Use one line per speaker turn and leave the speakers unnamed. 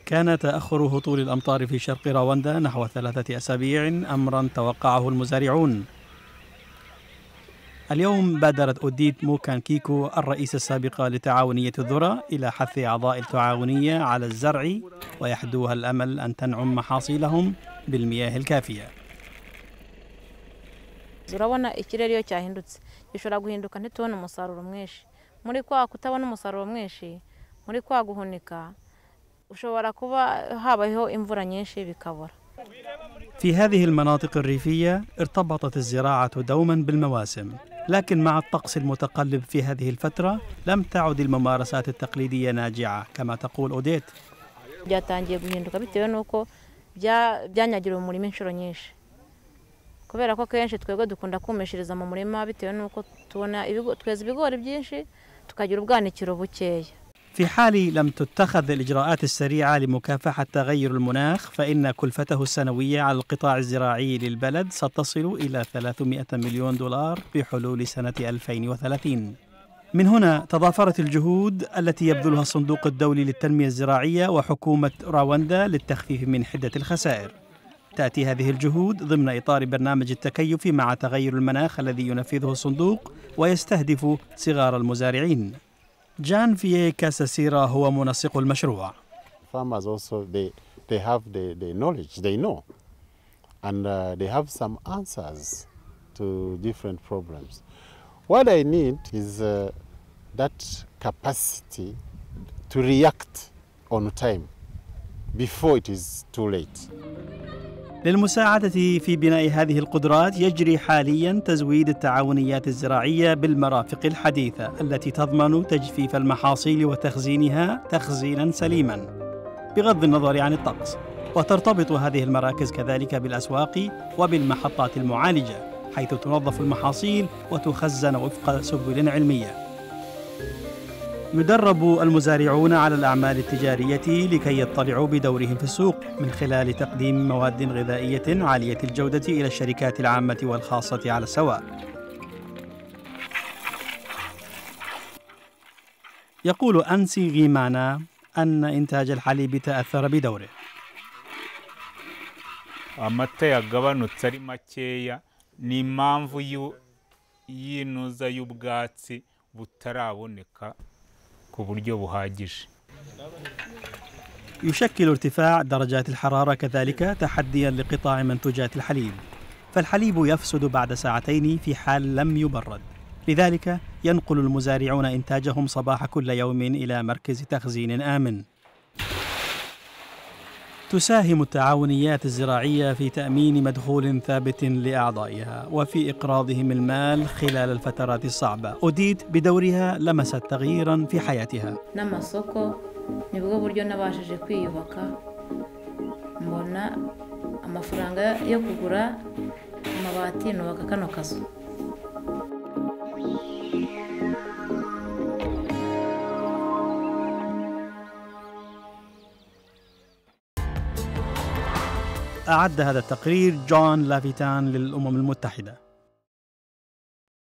كان تأخر هطول الأمطار في شرق راوندا نحو 3 أسابيع أمرا توقعه المزارعون. اليوم بادرت أوديت موكان كيكو الرئيسة السابقة لتعاونية الذرة إلى حث أعضاء التعاونية على الزرع، ويحدوها الأمل أن تنعم محاصيلهم بالمياه الكافية.
urabona ikirere iyo cyahindutse gishobora guhinduka ntitubone umusaruro mwinshi muri kwa kutabona umusaruro mwinshi muri kwa guhunika ushobora kuba habaho imvura nyinshi bikabura.
في هذه المناطق الريفية ارتبطت الزراعة دوما بالمواسم، لكن مع الطقس المتقلب في هذه الفترة لم تعد الممارسات التقليدية ناجعة كما تقول أوديت.
byatangiye guhinduka bitewe nuko byanyagiriwe umurima inshuro nyinshi kubera ko kenshi twebwe dukunda kumeshereza mu murima bitewe nuko tubona tweza ibigori byinshi tukagira ubwanikiro bukeya.
في حال لم تتخذ الإجراءات السريعة لمكافحة تغير المناخ فإن كلفته السنوية على القطاع الزراعي للبلد ستصل إلى 300 مليون دولار بحلول سنة 2030. من هنا تضافرت الجهود التي يبذلها الصندوق الدولي للتنمية الزراعية وحكومة راوندا للتخفيف من حدة الخسائر. تأتي هذه الجهود ضمن إطار برنامج التكيف مع تغير المناخ الذي ينفذه الصندوق ويستهدف صغار المزارعين. جان فيه كاساسيرا هو منسق المشروع.
Farmers also they have the knowledge, they know, and they have some answers to different problems. What I need is that capacity to react on time before it is too late.
للمساعدة في بناء هذه القدرات يجري حالياً تزويد التعاونيات الزراعية بالمرافق الحديثة التي تضمن تجفيف المحاصيل وتخزينها تخزيناً سليماً بغض النظر عن الطقس. وترتبط هذه المراكز كذلك بالأسواق وبالمحطات المعالجة حيث تنظف المحاصيل وتخزن وفق سبل علمية. يدرب المزارعون على الأعمال التجارية لكي يطلعوا بدورهم في السوق من خلال تقديم مواد غذائية عالية الجودة إلى الشركات العامة والخاصة على السواء. يقول أنسي غيمانا أن إنتاج الحليب تأثر بدوره.
amata yagabanutse ari makeya ni impamvu y'inuza y'ubwatsi butaraboneka ku buryo buhagije.
يشكل ارتفاع درجات الحرارة كذلك تحدياً لقطاع منتوجات الحليب، فالحليب يفسد بعد ساعتين في حال لم يبرد، لذلك ينقل المزارعون إنتاجهم صباح كل يوم إلى مركز تخزين آمن. تساهم التعاونيات الزراعية في تأمين مدخول ثابت لأعضائها وفي إقراضهم المال خلال الفترات الصعبة. أوديت بدورها لمست تغييراً في حياتها.
n'amasoko nibwo buryo nabashije kwiyubaka mbona amafaranga yo kugura amabati nubaka kano kazu.
أعد هذا التقرير جون لافيتان للأمم المتحدة.